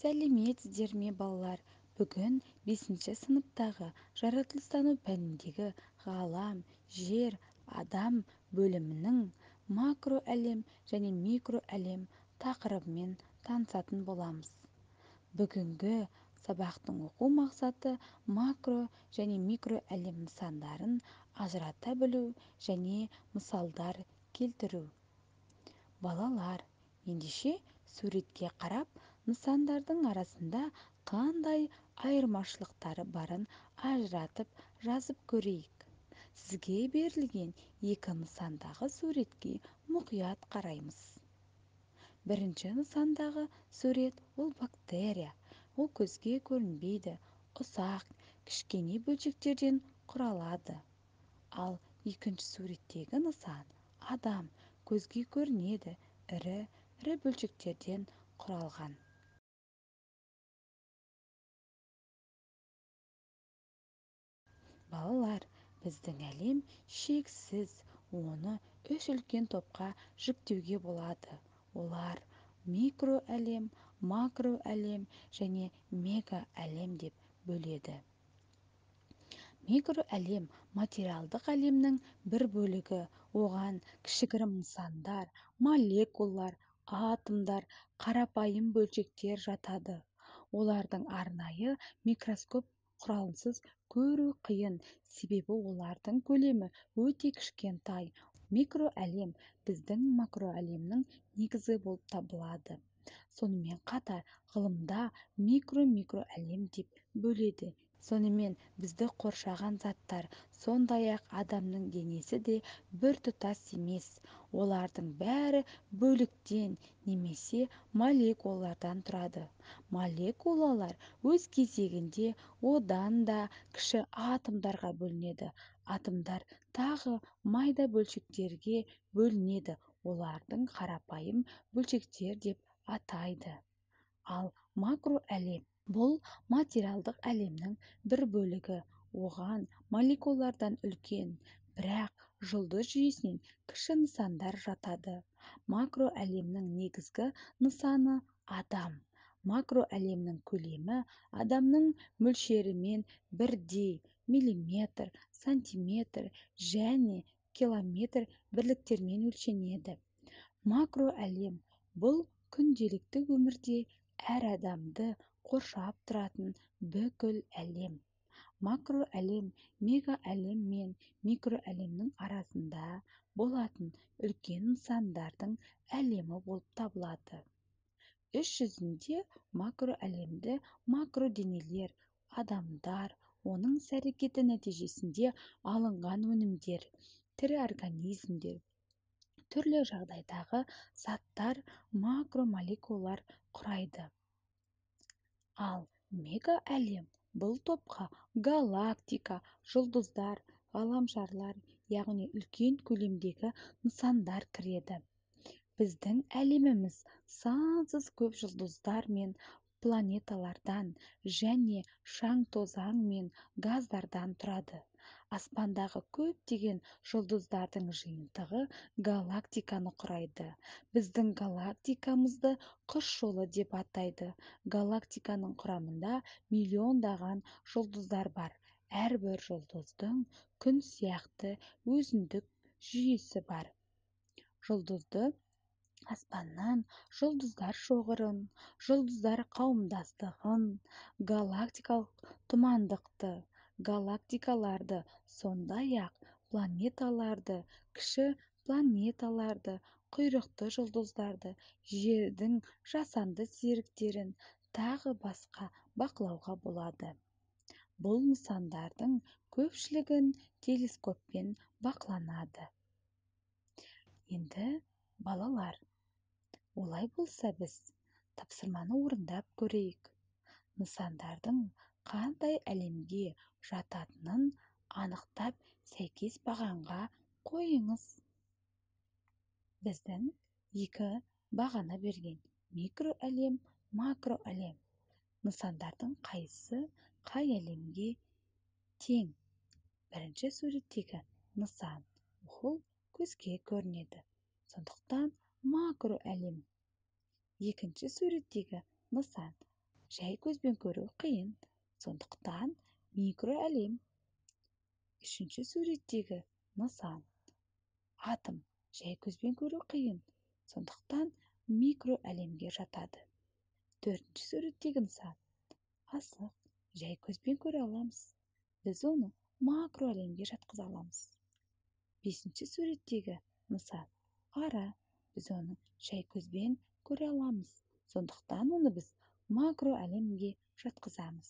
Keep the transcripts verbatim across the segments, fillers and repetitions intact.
сәлеметсіздер ме балалар? Бүгін бесінші сыныптағы жаратылыстану пәніндегі ғалам, жер, адам бөлімінің макроәлем және микроәлем тақырыбымен танысатын боламыз. Бүгінгі сабақтың оқу мақсаты макро және микроәлем нысандарын ажырата білу және мысалдар келтіру. Балалар, ендеше суретке қарап, нысандардың арасында қандай айырмашылықтары барын ажыратып жазып көрейік. Сізге берілген екі нысандағы суретке мұқият қараймыз. Бірінші нысандағы сурет ол бактерия. Ол көзге көрінбейді, ұсақ, кішкене бөлшектерден құралады. Ал екінші суреттегі нысан адам, көзге көрінеді, ірі, ірі бөлшектерден құралған. Балалар, біздің әлем шексіз, оны үш үлкен топқа жіктеуге болады. Олар микроәлем, макроәлем және мегаәлем деп бөледі. Микроәлем материалдық әлемнің бір бөлігі. Оған кішігірім нысандар, молекулалар, атомдар, қарапайым бөлшектер жатады. Олардың арнайы микроскоп құралынсыз көру қиын, себебі олардың көлемі өте кішкентай. Микроәлем біздің макроәлемнің негізі болып табылады. Сонымен қатар ғылымда микро-микроәлем деп бөледі. Сонымен бізді қоршаған заттар, сондай-ақ адамның денесі де біртұтас емес. Олардың бәрі бөліктен немесе молекулалардан тұрады. Молекулалар өз кезегінде одан да кіші атомдарға бөлінеді. Атомдар тағы майда бөлшектерге бөлінеді. Олардың қарапайым бөлшектер деп атайды. Ал макроәлем бұл материалдық әлемнің бір бөлігі. Оған молекулалардан үлкен, бірақ жұлдыз жүйесінен кіші нысандар жатады. Макроәлемнің негізгі нысаны адам. Макроәлемнің көлемі адамның мөлшерімен бірдей, миллиметр, сантиметр және километр бірліктермен өлшенеді. Макроәлем бұл күнделікті өмірде әр адамды қоршап тұратын бүкіл әлем. Макроәлем мегаәлем мен микроәлемнің арасында болатын үлкен нысандардың әлемі болып табылады. Іс жүзінде макроәлемді макроденелер, адамдар, оның іс-әрекеті нәтижесінде алынған өнімдер, тірі организмдер, түрлі жағдайдағы заттар, макромолекулалар құрайды. Ал мегаәлем бұл топқа галактика, жұлдыздар, ғаламшарлар, яғни үлкен көлемдегі нысандар кіреді. Біздің әлеміміз сансыз көп жұлдыздар мен планеталардан және шаң-тозаң мен газдардан тұрады. Аспандағы көптеген жұлдыздардың жиынтығы галактиканы құрайды. Біздің галактикамызды құс жолы деп атайды. Галактиканың құрамында миллиондаған жұлдыздар бар. Әрбір жұлдыздың күн сияқты өзіндік жүйесі бар. Жұлдызды аспаннан жұлдыздар шоғырын, жұлдыздар қауымдастығын, галактикалық тұмандықты, галактикаларды, сондай-ақ планеталарды, кіші планеталарды, құйрықты жұлдыздарды, жердің жасанды серіктерін, тағы басқа бақылауға болады. Бұл нысандардың көпшілігін телескоппен бақыланады. Енді балалар, олай болса біз тапсырманы орындап көрейік. Нысандардың қандай әлемге жататынын анықтап сәйкес бағанға қойыңыз. Біздің екі бағана берген: микроәлем, макроәлем. Нысандардың қайсысы қай әлемге тең? Бірінші суреттегі нысан ол көзге көрінеді. Сондықтан макроәлем. Екінші суреттегі нысан жай көзбен көру қиын, сондықтан микроәлем. Үшінші суреттегі нысан. Атом жай көзбен көру қиын, сондықтан микроәлемге жатады. Төртінші суреттегі нысан. Асық жай көзбен көре аламыз. Біз оны макроәлемге жатқыза аламыз. Бесінші суреттегі нысан. Ара біз оны жай көзбен көре аламыз. Сондықтан оны біз макроәлемге жатқызамыз.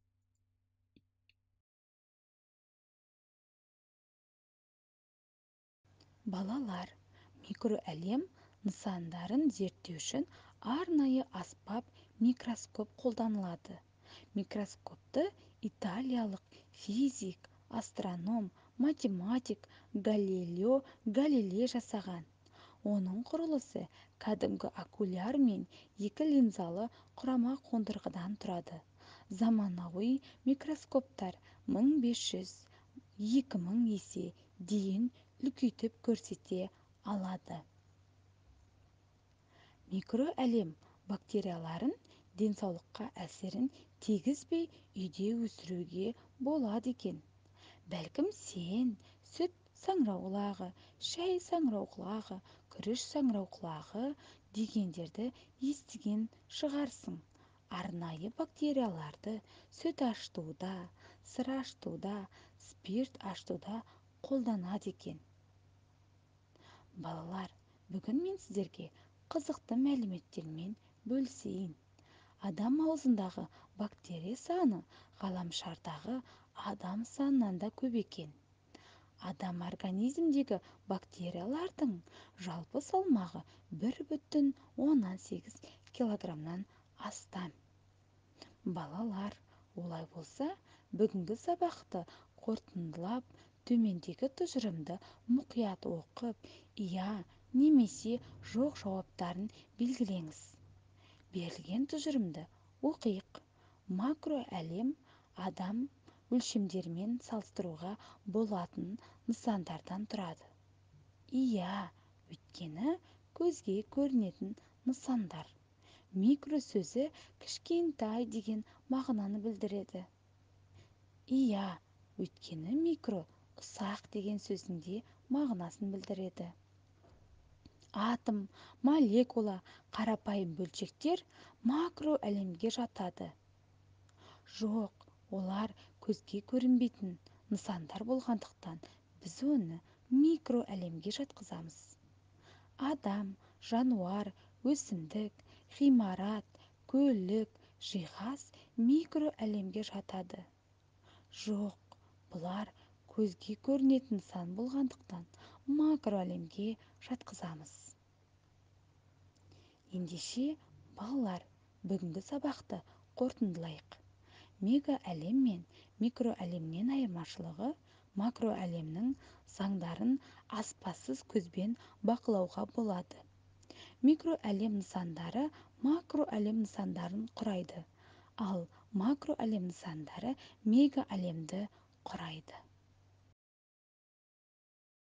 Балалар, микроәлем нысандарын зерттеу үшін арнайы аспап микроскоп қолданылады. Микроскопты италиялық физик, астроном, математик Галилео Галилей жасаған. Оның құрылысы кәдімгі окуляр мен екі линзалы құрама қондырғыдан тұрады. Заманауи микроскоптар мың бес жүз - екі мың есе дейін үлкейтіп көрсете алады. Микроәлем бактерияларын денсаулыққа әсерін тигізбей үйде өсіруге болады екен. Бәлкім сен сүт саңырауқұлағы, шай саңырауқұлағы, күріш саңырауқұлағы дегендерді естіген шығарсың. Арнайы бактерияларды сүт ашытуда, сыр ашытуда, спирт ашытуда қолданады екен. Балалар, бүгін мен сіздерге қызықты мәліметтермен бөлісейін. Адам аузындағы бактерия саны ғаламшардағы адам санынан да көп екен. Адам организмдегі бактериялардың жалпы салмағы бір бүтін оннан сегіз килограммнан астам. Балалар, олай болса, бүгінгі сабақты қорытындылап, төмендегі тұжырымды мұқият оқып, иә немесе жоқ жауаптарын белгілеңіз. Берілген тұжырымды оқиық. Макроәлем адам өлшемдерімен салыстыруға болатын нысандардан тұрады. Иә, өйткені көзге көрінетін нысандар. Микро сөзі кішкентай деген мағынаны білдіреді. Иә, өйткені микро ұсақ деген сөздің де мағынасын білдіреді. Атом, молекула, қарапайым бөлшектер макроәлемге жатады. Жоқ, олар көзге көрінбейтін нысандар болғандықтан біз оны микроәлемге жатқызамыз. Адам, жануар, өсімдік, ғимарат, көлік, жиһаз микроәлемге жатады. Жоқ, бұлар көзге көрінетін нысан болғандықтан макроәлемге жатқызамыз. Ендеше, балалар, бүгінгі сабақты қорытындылайық. Мегаәлем мен микроәлемнен айырмашылығы макроәлемнің заңдарын аспассыз көзбен бақылауға болады. Микроәлем нысандары макроәлем нысандарын құрайды, ал макроәлем нысандары мегаәлемді құрайды.